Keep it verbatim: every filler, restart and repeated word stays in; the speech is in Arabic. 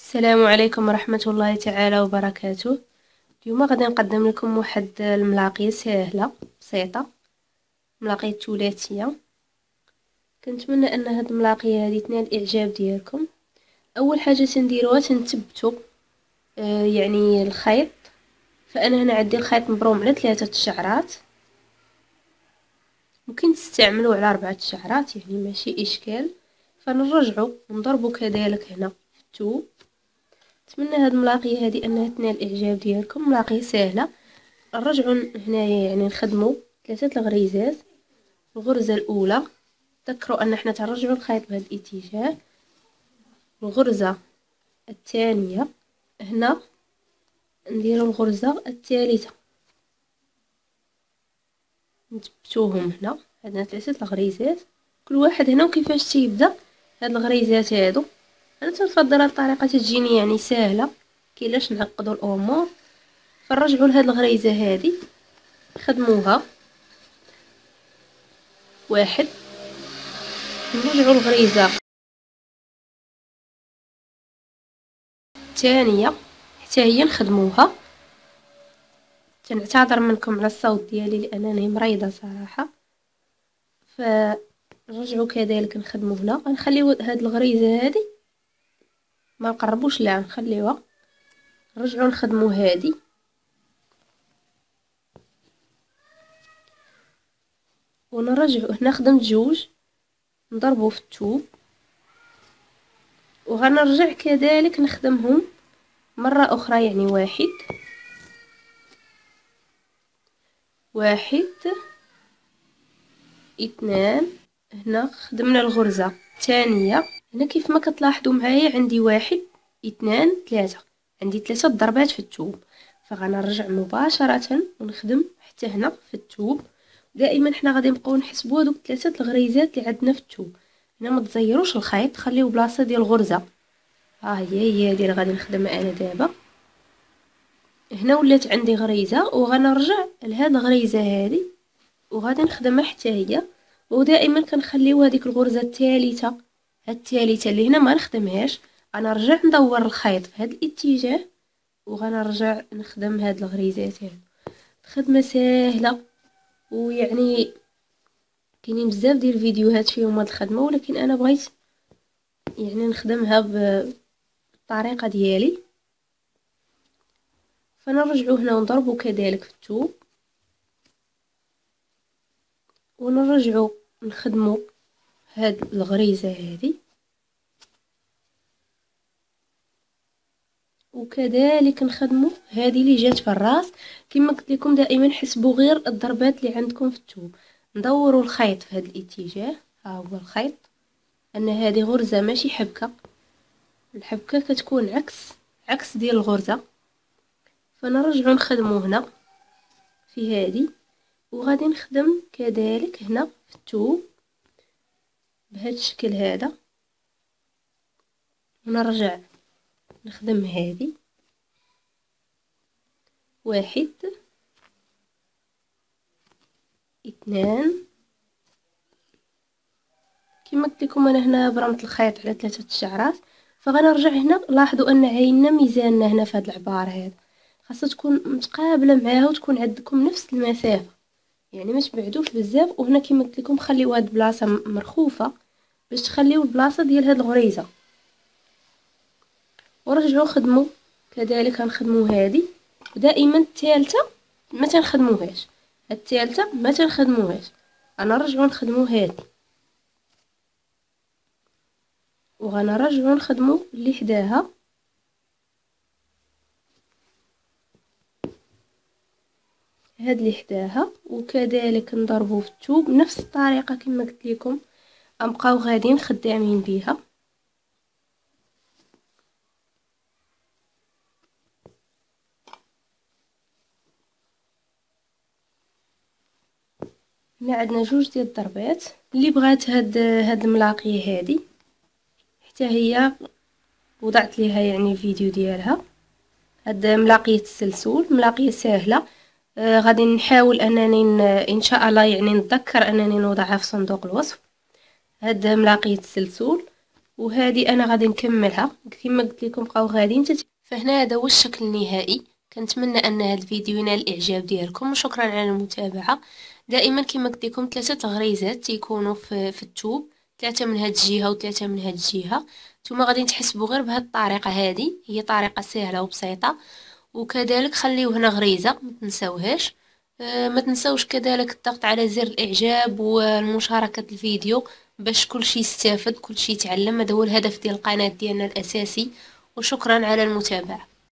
السلام عليكم ورحمة الله تعالى وبركاته. اليوم غادي نقدم لكم واحد الملاقية سهلة بسيطة، ملاقية ثلاثية. كنتمنى ان هاد الملاقية هذه تنال الاعجاب ديالكم. اول حاجة تنديروها تنثبتوا آه يعني الخيط. فانا هنا عندي الخيط مبروم على ثلاثة شعرات، ممكن تستعملوا على اربعة شعرات يعني ماشي اشكال. فنرجعوا ونضربوا كذلك هنا في الثوب. نتمنى هاد الملاقية هذه انها تنال الاعجاب ديالكم. ملاقية سهلة. نرجعوا هنايا يعني نخدموا ثلاثه الغريزات. الغرزه الاولى تذكروا ان احنا تنرجعوا الخيط بهذا الاتجاه. الغرزه الثانيه هنا نديروا الغرزه الثالثه، نثبتوهم هنا. عندنا ثلاثه الغريزات، كل واحد هنا وكيفاش تيبدا هاد الغريزات هادو. انا تنفضل هاد الطريقه تجيني يعني سهله، كيلاش نعقدوا الامور. فنرجعوا لهاد الغريزه هذه نخدموها واحد، نرجعوا الغريزه الثانيه حتى هي نخدموها. تنعتذر منكم على الصوت ديالي لانني مريضه صراحه. فرجعوا كذلك نخدموا هنا. غنخليو هاد الغريزه هذه ما نقربوش لها، نخليوها. نرجعوا نخدموا هذه ونرجعوا هنا. خدمت جوج، نضربوا في الثوب وغنرجع كذلك نخدمهم مره اخرى. يعني واحد واحد اثنان. هنا خدمنا الغرزه الثانيه. هنا كيف ما كتلاحظوا معايا عندي واحد اثنان ثلاثة، عندي ثلاثة ضربات في الثوب. فغنرجع مباشرة ونخدم حتى هنا في الثوب. دائما حنا غادي نبقاو نحسبوا هذوك ثلاثة الغريزات اللي عندنا في الثوب. هنا ما تزيروش الخيط، خليو بلاصه ديال الغرزه. ها هي هي هذه اللي غادي نخدمها انا دابا. هنا ولات عندي غريزه وغنرجع لهاد الغريزه هذه وغادي نخدمها حتى هي. ودائما كنخليو هذيك الغرزه الثالثه الثالثه اللي هنا ما نخدمهاش. انا رجع ندور الخيط في هذا الاتجاه وغنرجع نخدم هاد الغريزات هذه. خدمه سهله، ويعني كاينين بزاف ديال الفيديوهات فيهم هاد الخدمه، ولكن انا بغيت يعني نخدمها بالطريقه ديالي. فنرجعوا هنا ونضربوا كذلك في الثوب ونرجعوا نخدموا هاد الغريزه هذه، وكذلك نخدموا هذه اللي جات في الراس. كما قلت لكم دائما حسبوا غير الضربات اللي عندكم في الثوب. ندوروا الخيط في هذا الاتجاه. ها هو الخيط، ان هذه غرزه ماشي حبكه. الحبكه كتكون عكس عكس ديال الغرزه. فنرجعوا نخدموا هنا في هذه، وغادي نخدم كذلك هنا في الثوب بهذا الشكل هذا. ونرجع نخدم هذه واحد اثنان. كما قلت لكم انا هنا برمت الخيط على ثلاثه الشعرات. فغنرجع هنا. لاحظوا ان عيننا ميزاننا هنا في هذا العبار هذا خاصها تكون متقابله معاها وتكون عندكم نفس المسافه، يعني ما تبعدوش بزاف. وهنا كما قلت لكم خليو هاد البلاصه مرخوفه باش تخليو البلاصه ديال هاد الغريزه. ورجعوا خدموا كذلك. غنخدموا هذه، ودائما الثالثه ما تنخدموهاش، الثالثه ما تنخدموهاش. انا نرجعوا نخدموا هذه وغنرجعوا نخدموا اللي حداها. هاد اللي حداها وكذلك نضربوا في الثوب بنفس الطريقه كما قلت لكم. غنبقاو غاديين خدامين بها. هنا عندنا جوج ديال الضربات. اللي بغات هاد هاد الملاقيه هذه حتى هي وضعت ليها يعني الفيديو ديالها. هاد ملاقيه السلسول ملاقيه سهله. آه غادي نحاول انني ان شاء الله يعني نتذكر انني نوضعها في صندوق الوصف. هاد ملاقيه السلسول وهذه انا غادي نكملها كما قلت لكم. بقاو غاديين تت... فهنا هذا هو الشكل النهائي. كنتمنى ان هذا الفيديو ينال الاعجاب ديالكم، وشكرا على المتابعه. دائما كما قلت لكم ثلاثه غريزات يكونوا في, في الثوب، ثلاثه من هذه الجهه وثلاثه من هذه الجهه. نتوما غادي تحسبوا غير بهذه الطريقه، هذه هي طريقه سهله وبسيطه. وكذلك خليو هنا غريزه ما تنساوهاش. أه ما تنساوش كذلك الضغط على زر الاعجاب والمشاركه الفيديو باش كلشي يستافد، كلشي يتعلم. هذا هو الهدف ديال القناه ديالنا الاساسي. وشكرا على المتابعه.